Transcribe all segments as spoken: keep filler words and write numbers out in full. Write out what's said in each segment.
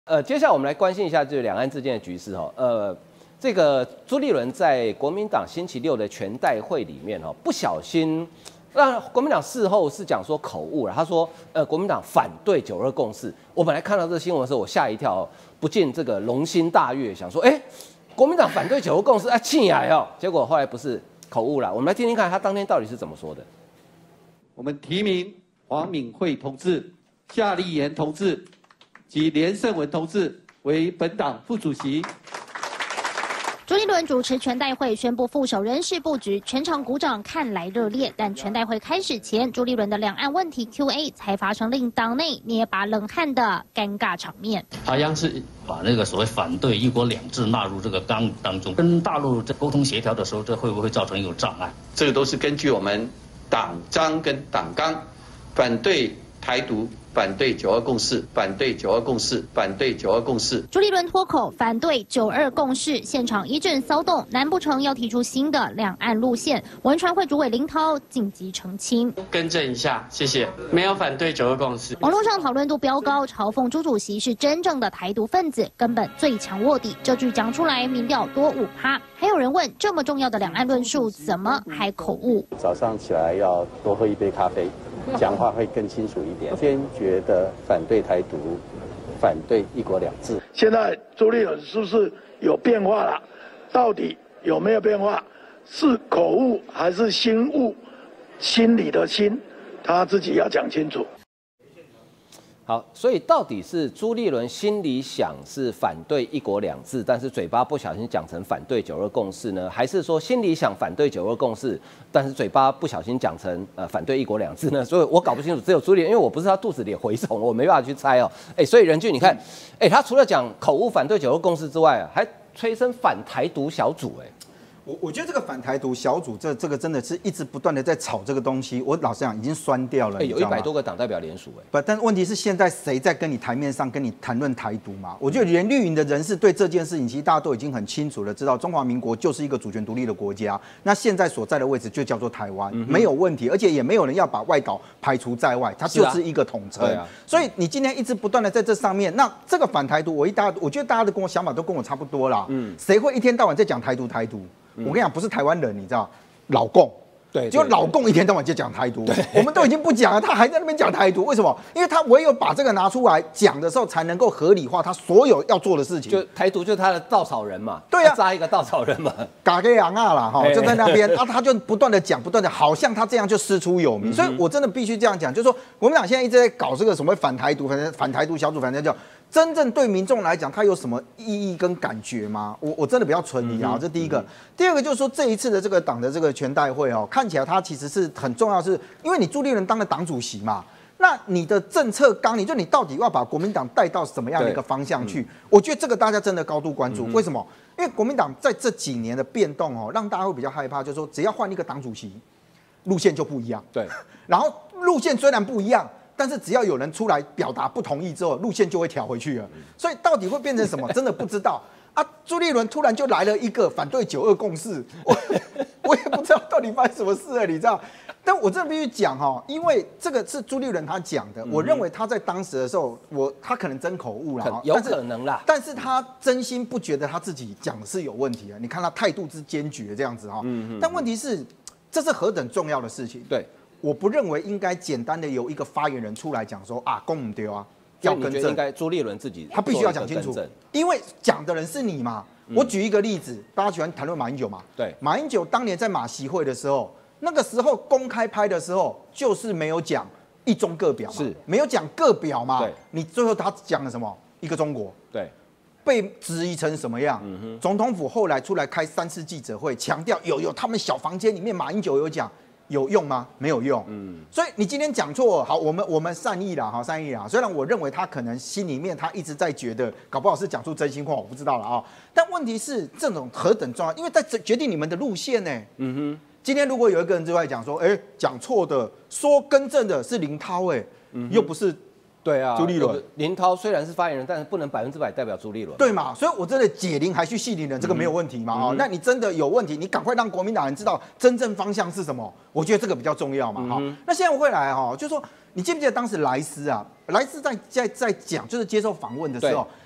呃，接下来我们来关心一下这两岸之间的局势哈。呃，这个朱立伦在国民党星期六的全代会里面哈，不小心让国民党事后是讲说口误了。他说，呃，国民党反对九二共识。我本来看到这个新闻的时候，我吓一跳，不禁这个龙心大悦，想说，哎、欸，国民党反对九二共识，啊，气来哦。结果后来不是口误了。我们来听听看他当天到底是怎么说的。 我们提名黄敏惠同志、夏立言同志及连胜文同志为本党副主席。 朱立伦主持全代会宣布副手人事布局，全场鼓掌看来热烈。但全代会开始前，朱立伦的两岸问题 Q A 才发生令党内捏把冷汗的尴尬场面。 他央视把那个所谓反对一国两制纳入这个纲领当中，跟大陆这沟通协调的时候，这会不会造成有障碍？ 这个都是根据我们党章跟党纲，反对台独。反对九二共识，反对九二共识，反对九二共识。 朱立伦脱口反对九二共识，现场一阵骚动。难不成要提出新的两岸路线？文传会主委林涛紧急澄清， 更正一下，谢谢，没有反对九二共识。 网络上讨论度飙高，嘲讽朱主席是真正的台独分子，根本最强卧底。这句讲出来，民调多五趴。还有人问，这么重要的两岸论述，怎么还口误？ 早上起来要多喝一杯咖啡。讲话会更清楚一点，坚决的反对台独，反对一国两制。 现在朱立伦是不是有变化了？到底有没有变化？是口误还是心误？心里的心，他自己要讲清楚。 好，所以到底是朱立伦心里想是反对一国两制，但是嘴巴不小心讲成反对九二共识呢？还是说心里想反对九二共识，但是嘴巴不小心讲成呃反对一国两制呢？所以我搞不清楚，只有朱立伦，因为我不是他肚子里蛔虫，我没办法去猜哦。哎、欸，所以仁俊，你看，哎、欸，他除了讲口误反对九二共识之外啊，还催生反台独小组、欸，哎。 我我觉得这个反台独小组，这这个真的是一直不断的在炒这个东西。我老实讲，已经酸掉了。 欸、有一百多个党代表联署，哎， 不，但问题是现在谁在跟你台面上跟你谈论台独嘛？我觉得连绿营的人士对这件事情，其实大家都已经很清楚了，知道中华民国就是一个主权独立的国家。那现在所在的位置就叫做台湾，嗯、没有问题，而且也没有人要把外岛排除在外，它就是一个统称。啊、所以你今天一直不断的在这上面，那这个反台独，我一大，我觉得大家的跟我想法都跟我差不多啦。嗯，谁会一天到晚在讲台独台独？我跟你讲，不是台湾人，你知道，老共， 对， 就老共一天到晚就讲台独，我们都已经不讲了，他还在那边讲台独，为什么？因为他唯有把这个拿出来讲的时候，才能够合理化他所有要做的事情。 就台独就是他的稻草人嘛， 对啊， 扎一个稻草人嘛， 嘎给昂啊啦哈，就在那边啊，他就不断的讲，不断的，好像他这样就师出有名。所以我真的必须这样讲，就是说，国民党现在一直在搞这个什么反台独，反正反台独小组，反正叫。真正对民众来讲，它有什么意义跟感觉吗？我我真的比较存疑啊，这第一个。第二个就是说，这一次的这个党的这个全代会哦，看起来它其实是很重要，是因为你朱立伦当了党主席嘛，那你的政策纲领，就你到底要把国民党带到什么样的一个方向去？我觉得这个大家真的高度关注。为什么？因为国民党在这几年的变动哦，让大家会比较害怕，就是说只要换一个党主席，路线就不一样。 对， 然后路线虽然不一样。但是只要有人出来表达不同意之后，路线就会调回去了。所以到底会变成什么，真的不知道啊！朱立伦突然就来了一个反对九二共识，我我也不知道到底发生什么事了，你知道？但我真的必须讲哈，因为这个是朱立伦他讲的，我认为他在当时的时候，我他可能真口误了， 有可能啦。 但是他真心不觉得他自己讲的是有问题的，你看他态度之坚决这样子哈。但问题是，这是何等重要的事情？ 对。 我不认为应该简单的由一个发言人出来讲说啊，公唔丢啊，要更正。 应该朱立伦自己他必须要讲清楚，因为讲的人是你嘛。嗯、我举一个例子，大家喜欢谈论马英九嘛？ 对， 马英九当年在马习会的时候，那个时候公开拍的时候，就是没有讲一中各表嘛， 是没有讲各表嘛。 对， 你最后他讲了什么？一个中国。 对。 被质疑成什么样？嗯、总统府后来出来开三次记者会，强调有有他们小房间里面，马英九有讲。有用吗？没有用。嗯，所以你今天讲错，好，我们我们善意啦，哈，善意啦。虽然我认为他可能心里面他一直在觉得，搞不好是讲出真心话，我不知道了啊。但问题是，这种何等重要？因为在决定你们的路线呢。嗯哼。今天如果有一个人就在讲说，哎、欸，讲错的，说更正的是林涛，哎，又不是。 对啊， 朱立伦、 林涛虽然是发言人，但是不能百分之百代表朱立伦， 对嘛？所以我真的解铃还须系铃人，这个没有问题嘛？啊、嗯，那你真的有问题，你赶快让国民党人知道真正方向是什么。我觉得这个比较重要嘛。哈、嗯，那现在我会来哈，就是说，你记不记得当时莱斯啊，莱斯在在在讲，就是接受访问的时候，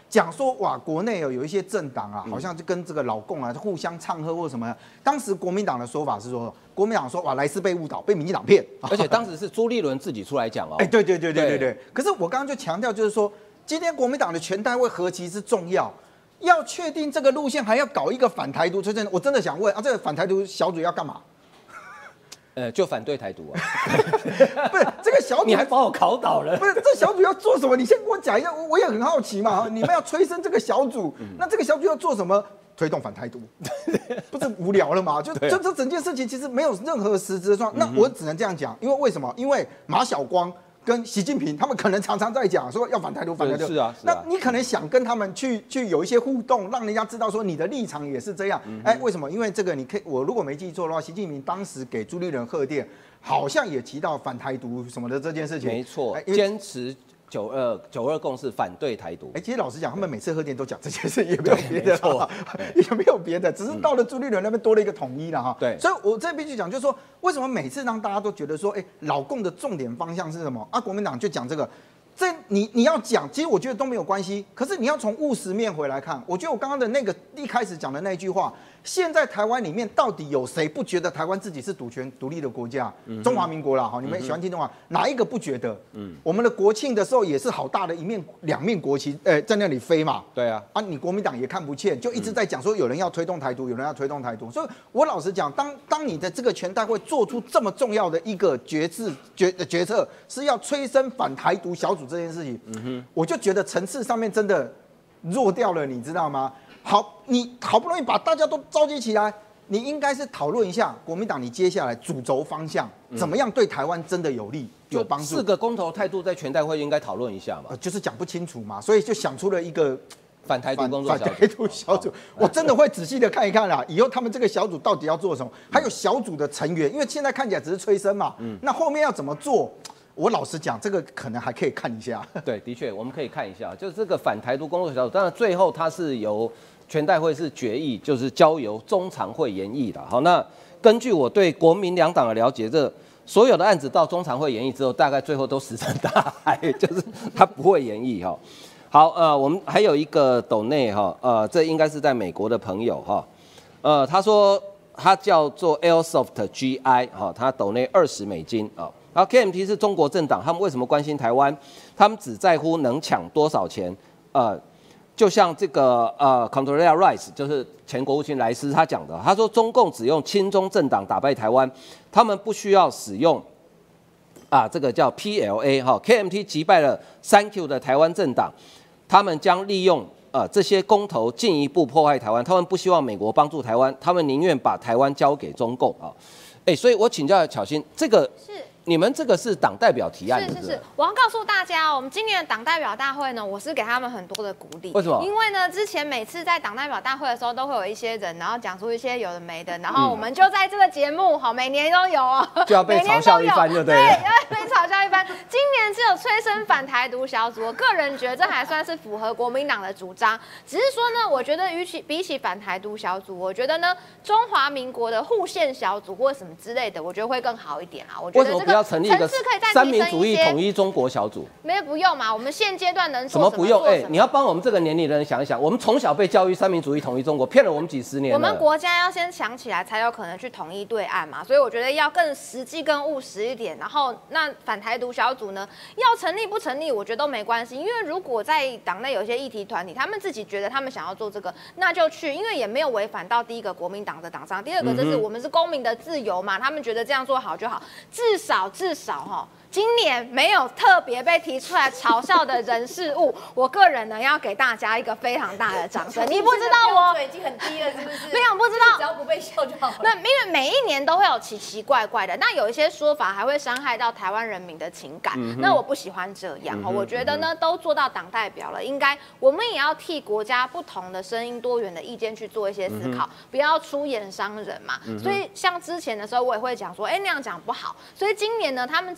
讲说哇，国内有有一些政党啊，好像就跟这个老共啊互相唱和或什么。当时国民党的说法是说，国民党说哇，莱斯被误导，被民进党骗， 而且当时是朱立伦自己出来讲哦。 哎，对对对对对对。可是我刚刚就强调，就是说，今天国民党的全代会何其之重要。要确定这个路线，还要搞一个反台独，真的，我真的想问啊，这个反台独小组要干嘛？ 呃，就反对台独啊。 不是这个小组， 你还把我考倒了。 不是这小组要做什么？你先跟我讲一下，我我也很好奇嘛。你们要催生这个小组，那这个小组要做什么？推动反台独，不是无聊了吗？就就这整件事情其实没有任何实质的状况。那我只能这样讲，因为为什么？因为马晓光跟习近平他们可能常常在讲说要反台独，反台独。 是啊， 那你可能想跟他们去去有一些互动，让人家知道说你的立场也是这样。哎，为什么？因为这个你可以，我如果没记错的话，习近平当时给朱立伦贺电，好像也提到反台独什么的这件事情。 没错，坚持九二九二共识，反对台独。 哎，其实老实讲，他们每次贺电都讲这件事，也没有别的啦，也没有别的，只是到了朱立伦那边多了一个统一了哈。 对， 所以我这必须讲，就是说，为什么每次让大家都觉得说，哎，老共的重点方向是什么？啊，国民党就讲这个。这你你要讲，其实我觉得都没有关系。可是你要从务实面回来看，我觉得我刚刚的那个一开始讲的那句话，现在台湾里面到底有谁不觉得台湾自己是主权独立的国家？嗯、中华民国啦，哈，你们喜欢听中华，哪一个不觉得？嗯，我们的国庆的时候也是好大的一面两面国旗，呃，在那里飞嘛。 对啊， 啊，你国民党也看不见，就一直在讲说有人要推动台独，有人要推动台独。所以我老实讲，当当你的这个全代会做出这么重要的一个决策决决策，是要催生反台独小组这件事情。嗯我就觉得层次上面真的弱掉了，你知道吗？好，你好不容易把大家都召集起来，你应该是讨论一下国民党你接下来主轴方向怎么样对台湾真的有利、有帮助。 四个公投态度在全代会应该讨论一下嘛、 呃，就是讲不清楚嘛，所以就想出了一个反台独工作小组。 反台独小组，我真的会仔细的看一看啦。以后他们这个小组到底要做什么？还有小组的成员，因为现在看起来只是催生嘛，嗯，那后面要怎么做？我老实讲，这个可能还可以看一下。 对，的确，我们可以看一下，就是这个反台独工作小组，当然最后它是由全代会是决议，就是交由中常会研议的。好，那根据我对国民两党的了解，这所有的案子到中常会研议之后，大概最后都石沉大海，就是他不会研议哈。好，呃，我们还有一个斗内哈，呃，这应该是在美国的朋友哈，呃，他说他叫做 Airsoft G I 哈，他斗内二十美金啊。然后 K M T 是中国政党，他们为什么关心台湾？他们只在乎能抢多少钱。呃，就像这个呃 Condoleezza Rice， 就是前国务卿莱斯他讲的，他说中共只用亲中政党打败台湾，他们不需要使用啊这个叫 P L A 哈 K M T 击败了 Thank You 的台湾政党，他们将利用呃这些公投进一步破坏台湾，他们不希望美国帮助台湾，他们宁愿把台湾交给中共啊。哎，所以我请教巧芯，这个是。 你们这个是党代表提案， 是是是，我要告诉大家，我们今年的党代表大会呢，我是给他们很多的鼓励。 为什么？ 因为呢，之前每次在党代表大会的时候，都会有一些人，然后讲出一些有的没的，然后我们就在这个节目，好，每年都有哦， 就要被嘲笑一番，就对了。 对，要被嘲笑一番。今年只有催生反台独小组，我个人觉得这还算是符合国民党的主张。只是说呢，我觉得与其比起反台独小组，我觉得呢，中华民国的护宪小组或什么之类的，我觉得会更好一点啊。我觉得这个层次可以。 三民主义统一中国小组没有不用嘛？我们现阶段能做什么不用？哎、欸，你要帮我们这个年龄的人想一想，我们从小被教育三民主义统一中国，骗了我们几十年了。 我们国家要先想起来，才有可能去统一对岸嘛。所以我觉得要更实际、更务实一点。然后那反台独小组呢，要成立不成立，我觉得都没关系。因为如果在党内有一些议题团体，他们自己觉得他们想要做这个，那就去，因为也没有违反到第一个国民党的党章，第二个就是我们是公民的自由嘛，他们觉得这样做好就好，至少至少哈。今年没有特别被提出来嘲笑的人事物，我个人呢要给大家一个非常大的掌声。你不知道我已经很低了，是不是？ 没有不知道， 只要不被笑就好了。 那因为每一年都会有奇奇怪怪的，那有一些说法还会伤害到台湾人民的情感。嗯、那我不喜欢这样、嗯、我觉得呢，都做到党代表了，应该我们也要替国家不同的声音、多元的意见去做一些思考，嗯、不要出言伤人嘛。嗯、所以像之前的时候，我也会讲说，哎、欸，那样讲不好。所以今年呢，他们只是说要。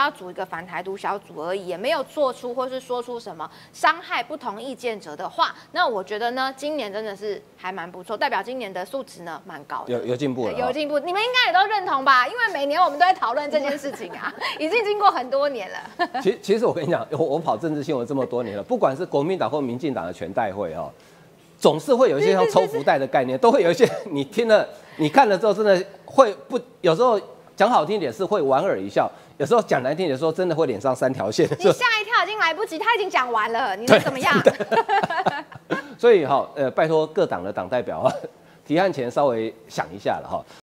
要组一个反台独小组而已，也没有做出或是说出什么伤害不同意见者的话，那我觉得呢，今年真的是还蛮不错，代表今年的素质呢蛮高的， 有有进步了， 有进步，你们应该也都认同吧？因为每年我们都在讨论这件事情啊，已经经过很多年了。 其其实我跟你讲，我我跑政治新闻这么多年了，不管是国民党或民进党的全代会哦，总是会有一些像抽福袋的概念，都会有一些你听了、你看了之后，真的会不有时候讲好听点是会莞尔一笑，有时候讲难听点说真的会脸上三条线。 你吓一跳已经来不及，他已经讲完了，你能怎么样？ 所以哈，呃，拜托各党的党代表啊，提案前稍微想一下了哈。